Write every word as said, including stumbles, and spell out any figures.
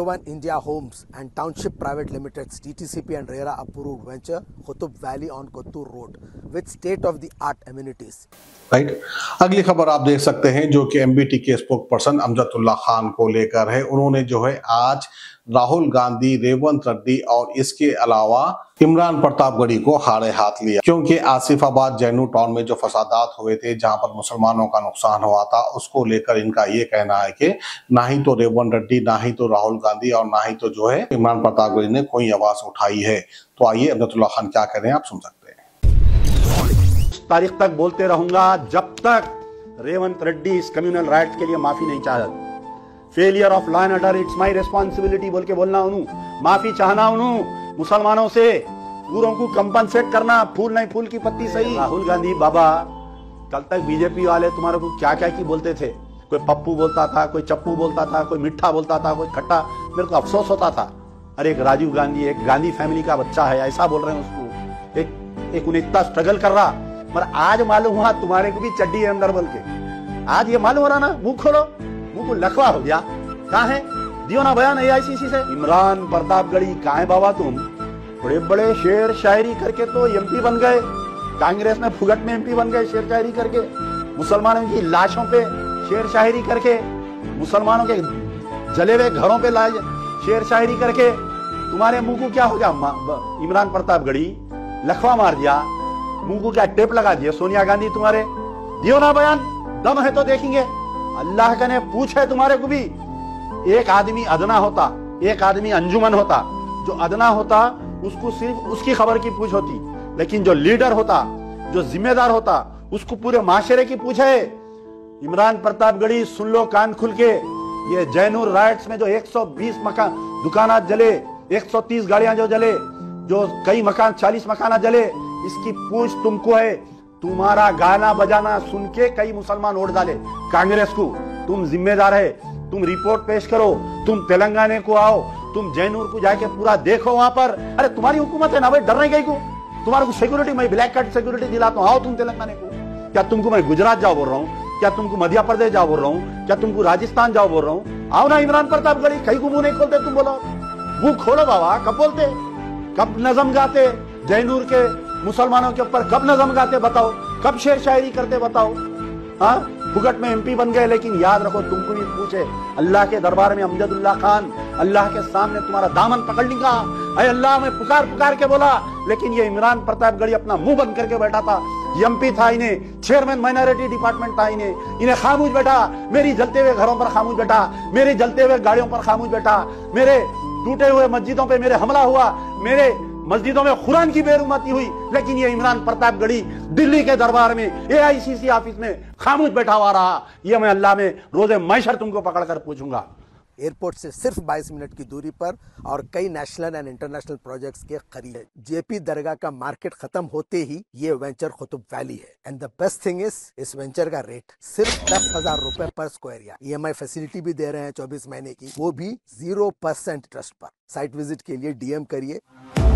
J one India Homes and Township Private Limited's D T C P and RERA approved venture Qutub Valley on Kottur Road with state-of-the-art amenities. Right right. अगली खबर आप देख सकते हैं जो कि MBT के स्पोक पर्सन अमजदुल्ला खान को लेकर है। उन्होंने जो है आज राहुल गांधी, रेवंत रेड्डी और इसके अलावा इमरान प्रतापगढ़ी को हारे हाथ लिया, क्योंकि आसिफाबाद जैनू टाउन में जो फसादात हुए थे जहां पर मुसलमानों का नुकसान हुआ था, उसको लेकर इनका ये कहना है कि ना ही तो रेवंत रेड्डी, ना ही तो राहुल गांधी और ना ही तो जो है इमरान प्रतापगढ़ी ने कोई आवाज उठाई है। तो आइए अमजदुल्ला खान क्या कह रहे हैं आप सुन सकते हैं। तारीख तक बोलते रहूंगा जब तक रेवंत रेड्डी इस कम्युनल राइट्स के लिए माफी नहीं चाहता। Failure of law and order it's my responsibility बोल के बोलना, उन्हों माफी चाहना, उन्हों मुसलमानों से पूरों को कंपनसेट करना, फूल नहीं फूल की पत्ती सही। राहुल गांधी बाबा, कल तक बीजेपी वाले तुम्हारे को क्या क्या की बोलते थे, कोई पप्पू बोलता था, कोई चप्पू बोलता था, कोई मिठा बोलता था, कोई खट्टा। मेरे को अफसोस होता था, अरे एक राजीव गांधी, एक गांधी फैमिली का बच्चा है, ऐसा बोल रहे हैं उसको, एक एक उन्हें इतना स्ट्रगल कर रहा। मगर आज मालूम हुआ तुम्हारे को भी चड्डी है अंदर बोल के। आज ये मालूम हो रहा ना, मुंह खोलो, मुंह को लखवा हो गया। कहाँ है, दियो ना बयान एआईसीसी से। इमरान प्रतापगढ़ी कहाँ है बाबा, तुम बड़े बड़े शेर शायरी करके तो एमपी बन गए, कांग्रेस में फुगट में एमपी बन गए शेर शायरी करके, मुसलमानों की लाशों पे शेर शायरी करके, मुसलमानों के जले हुए घरों पे लाए शेर शायरी करके। तुम्हारे मुंह को क्या हो गया, इमरान प्रतापगढ़ी लखवा मार दिया, मुंह को क्या टेप लगा दिया सोनिया गांधी तुम्हारे। दियो ना बयान, दम है तो देखेंगे। अल्लाह का ने पूछ है तुम्हारे को भी। एक आदमी अदना होता, एक आदमी अंजुमन होता, जो अदना होता उसको सिर्फ उसकी खबर की पूछ होती, लेकिन जो लीडर होता, जो जिम्मेदार होता, उसको पूरे माशरे की पूछ है। इमरान प्रतापगढ़ी सुन लो कान खुल के, ये जैनूर राइट्स में जो एक सौ बीस मकान दुकानात जले, एक सौ तीस गाड़ियां जो जले, जो कई मकान चालीस मकान जले, इसकी पूछ तुमको है। तुम्हारा गाना बजाना सुन के कई मुसलमान वोट डाले कांग्रेस को। तुम जिम्मेदार है, तुम रिपोर्ट पेश करो, तुम तेलंगाना को आओ, तुम जैनूर को जाके पूरा देखो वहां पर। अरे तुम्हारी हुकूमत है ना भाई, डर नहीं गई को तुम्हारे को सिक्योरिटी, मैं ब्लैक कार्ड सिक्योरिटी दिलाता हूँ, आओ तुम तेलंगाना को। क्या तुमको मैं गुजरात जाओ बोल रहा हूँ, क्या तुमको मध्य प्रदेश जाओ बोल रहा हूँ, क्या तुमको राजस्थान जाओ बोल रहा हूँ? आओ ना इमरान प्रतापगढ़ी, कहीं को मुंह नहीं खोलते तुम, बोलो मुंह खोलो बाबा। कब बोलते, कब नजम गाते जैनूर के मुसलमानों के ऊपर, कब नजम गाते बताओ, कब शेर शायरी करते बताओ? हाँ, फुगट में एमपी बन गए, लेकिन याद रखो तुमको भी पूछे अल्लाह के दरबार में अमजदुल्ला खान, अल्लाह के सामने तुम्हारा दामन पकड़ लेगा। अरे अल्लाह में पुकार पुकार के बोला, लेकिन ये इमरान प्रतापगढ़ी अपना मुंह बंद करके बैठा था। एमपी था, इन्हें चेयरमैन माइनॉरिटी डिपार्टमेंट था, इन्हें इन्हें खामोश बैठा, मेरी जलते हुए घरों पर खामोश बैठा, मेरे जलते हुए गाड़ियों पर खामोश बैठा, मेरे टूटे हुए मस्जिदों पे मेरे हमला हुआ, मेरे मस्जिदों में कुरान की बेरुमती हुई, लेकिन ये इमरान प्रतापगढ़ी दिल्ली के दरबार में एआईसीसी ऑफिस में खामोश बैठा हुआ रहा। ये मैं अल्लाह में रोजे मैशर तुमको पकड़कर पूछूंगा। एयरपोर्ट से सिर्फ बाईस मिनट की दूरी पर और कई नेशनल एंड इंटरनेशनल प्रोजेक्ट्स के करीब जेपी दरगाह का मार्केट खत्म होते ही ये वेंचर कुतुब वैली है। And the best thing is, इस वेंचर का रेट सिर्फ दस हजार रुपए पर स्क्वायर यार्ड। ईएमआई फैसिलिटी भी दे रहे हैं चौबीस महीने की, वो भी जीरो परसेंट ट्रस्ट पर। साइट विजिट के लिए डीएम करिए।